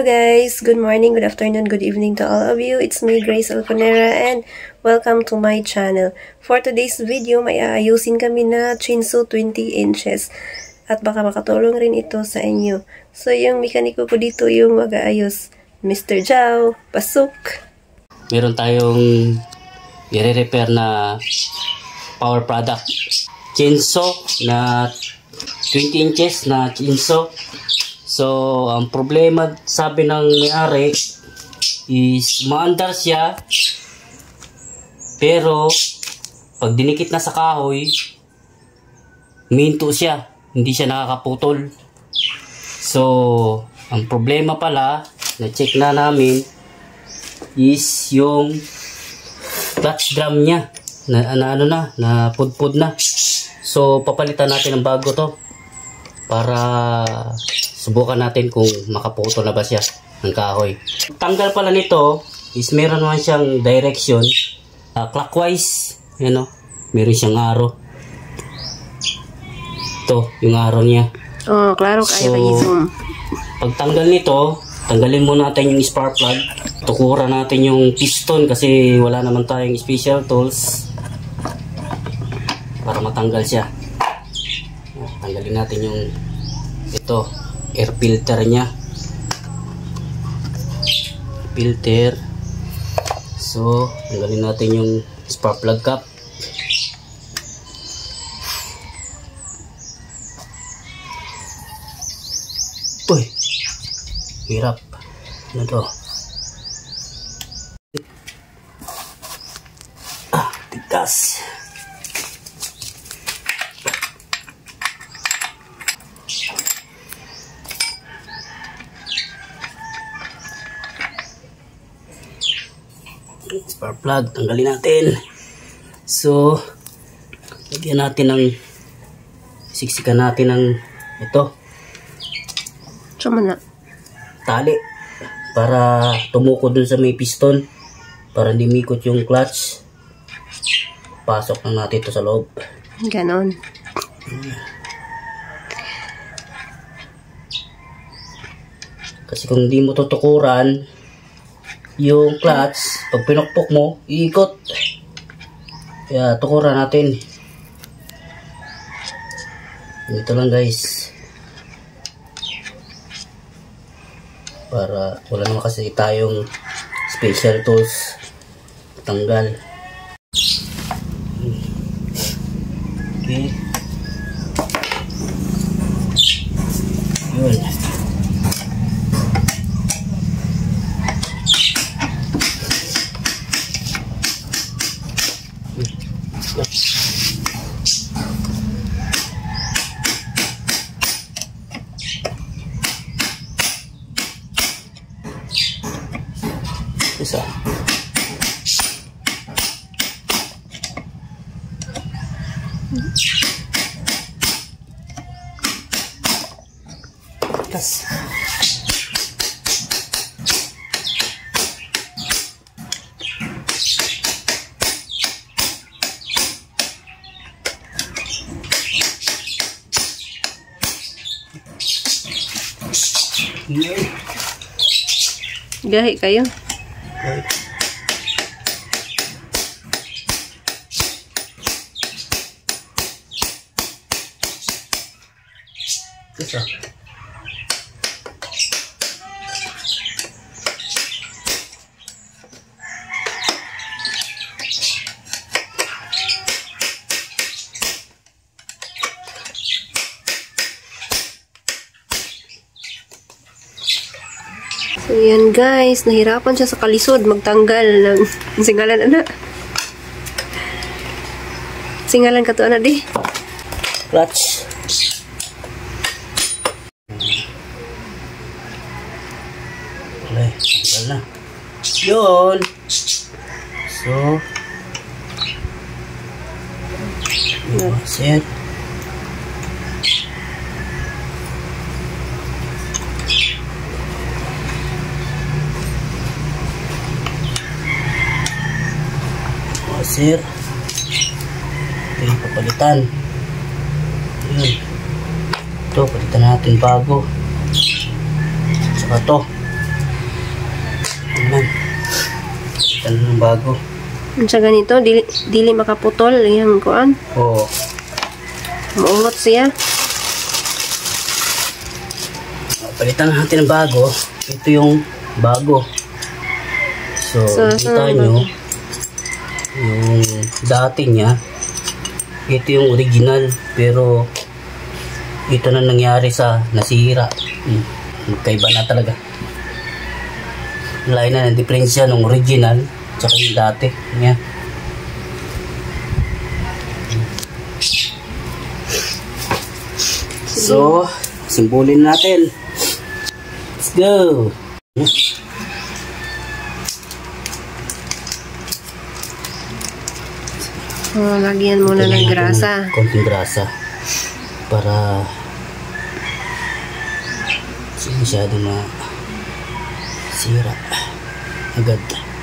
Hello guys, good morning, good afternoon, good evening to all of you. It's me, Grace Alconera, and welcome to my channel. For today's video, may aayusin kami na chainsaw 20 inches. At baka makatulong rin ito sa inyo. So yung mekaniko ko dito yung mag-aayos. Mr. Jao, pasok! Meron tayong i-repair na power product. Chainsaw na 20 inches na chainsaw. So, ang problema, sabi ng may-ari, is maandar siya, pero pag dinikit na sa kahoy, minto siya, hindi siya nakakaputol. So, ang problema pala, na-check na namin, is yung clutch drum niya, na pudpud na. So, papalitan natin ng bago to, para subukan natin kung makaputol na ba siya ng kahoy. Tanggal pala nito is meron naman siyang direction clockwise, ano, meron siyang arrow. Ito yung arrow niya. Oh, klaro kayo i-zoom. Pag tanggal nito, tanggalin muna natin yung spark plug. Tukuran natin yung piston kasi wala naman tayong special tools para matanggal siya. Tanggalin natin yung ito, air filter niya. Filter. So, tanggalin natin yung spark plug cap. Uy, hirap. Ano to? Tigas. Spark plug, tanggalin natin. So, lagyan natin ng siksikan natin ng ito. Sama na. Tali. Para tumuko dun sa may piston. Para hindi mikot yung clutch. Pasok na natin ito sa loob. Ganon. Kasi kung hindi mo tutukuran yung clutch, pag pinukpok mo, iikot. Kaya tukuran natin. Ito lang guys. Para wala naman kasi tayong special tools. Tanggal. Okay. Yun. Isa. Tas. Gahi kayo. Okay. Isa. So yan guys, nahirapan siya sa kalisod magtanggal ng singalan ana. Singalan ka to ana di. Clutch. Okay, tanggal na. Yun. So, set. Sir, ito yung papalitan. Yun. Ito, palitan natin bago. Saka ito. Yan. Palitan ng bago. Sa ganito, dili makaputol yung kuan. Oo. Maungot siya. Palitan natin ng bago. Ito yung bago. So kita nyo, yung dati niya, ito yung original. Pero ito na nangyari sa nasira. Magkaiba na talaga. Lain na ng diferensya ng original tsaka yung dati. Yan. So, simbolin natin. Let's go. Lagyan muna ng grasa. Konting grasa. Para masyado na sira agad.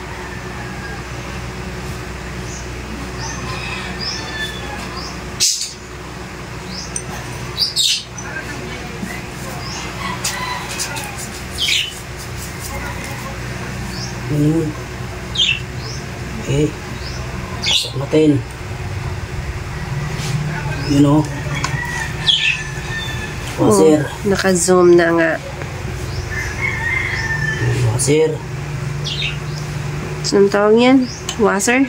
Okay, pasok natin. You know, washer. Naka-zoom na nga. Washer. Anong tawag yan? Washer?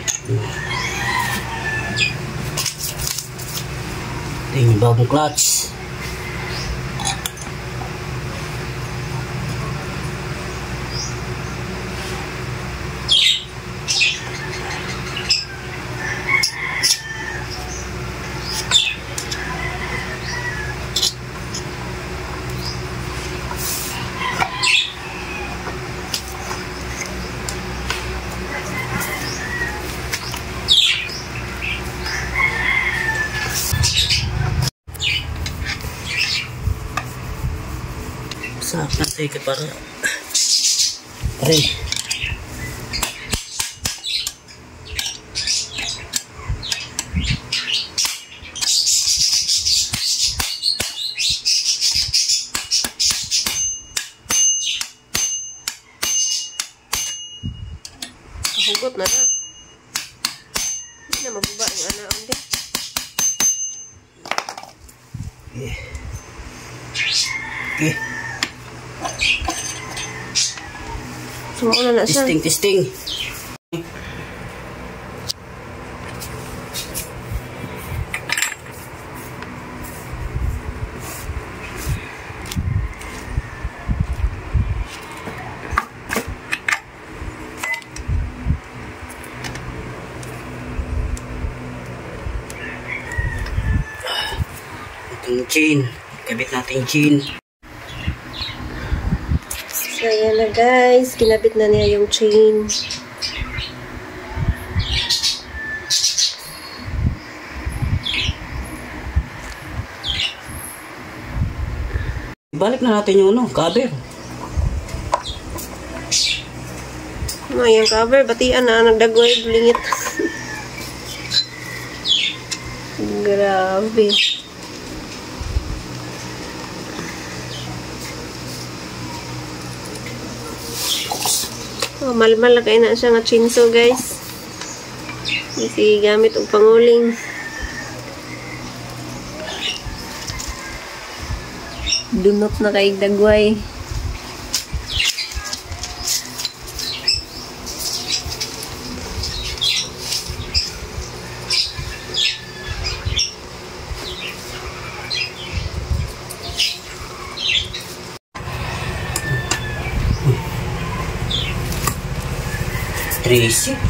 Ito yung bagong clutch. Sarap na teka para aray. Kahugot na na. Hindi na mababa yung anaon din. Okay. Sumuuna na siya. Testing. Itong chain. Kabit natin yung chain. So, ayan na guys. Kinabit na niya yung chain. Ibalik na natin yung cover. Yung cover. Batian na. Nagdagway. Blingit. Grabe. Malmal na kayo na siya nga chinso guys. Kasi gamit og panguling. Dunot na kay dagway. Tracy.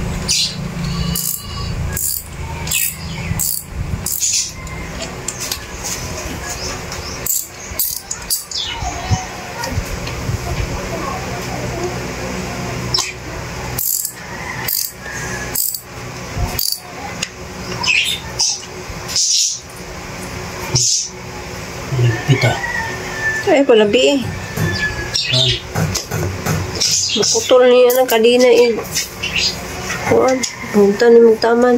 Pita. Ay, palabi eh. Naputol niya ng kadina eh. Kuan, punta ni mong taman.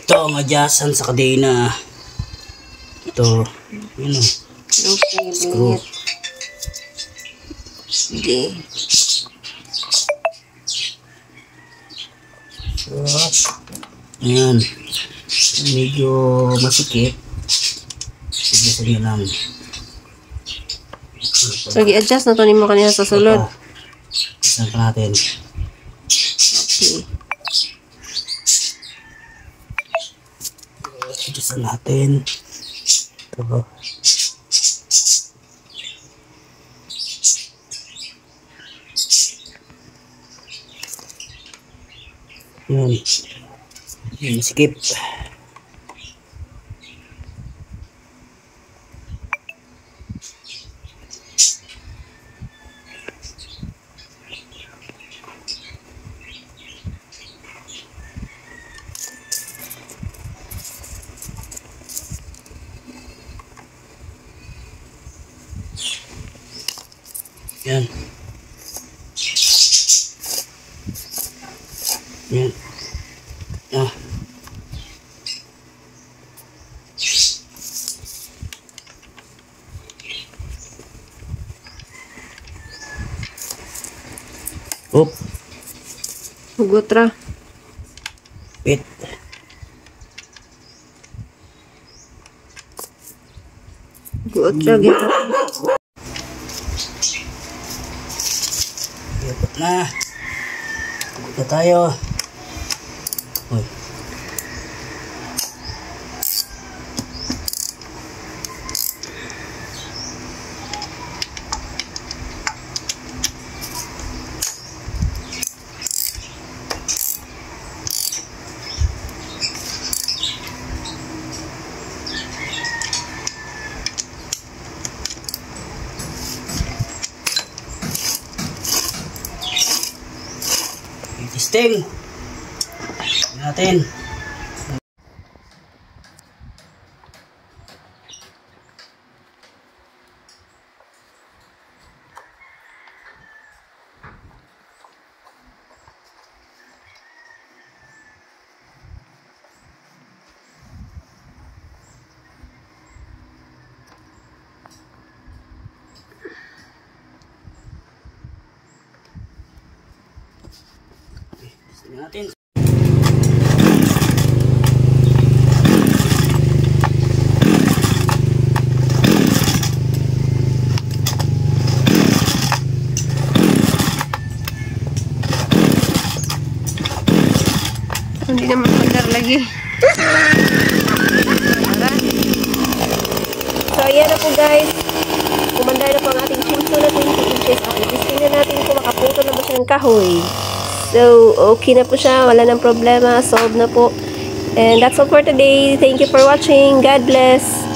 Ito ang adjustan sa kadena. Ito. Yun o. Okay, Screw. Sige. Ayan. Medyo masikip. Adjustan nyo lang. So, i-adjust na to nimo kanina sa sulod. Adjustan pa natin. Okay. Adjustan natin. Ito. Yan. Yan, skip. Yan. Yan. Ah. Up. Hugot ra. Pit. Hugot ra. Gito. Ikot na. Ikot na tayo. Uy. Testing natin. Testing natin. Hindi naman mandar lagi. So, ayan na po guys. Kumandar na po ang ating chainsaw na 20 inches. Testing na natin kung makaputo na ba siya ng kahoy. So, okay na po siya. Wala nang problema. Solved na po. And that's all for today. Thank you for watching. God bless.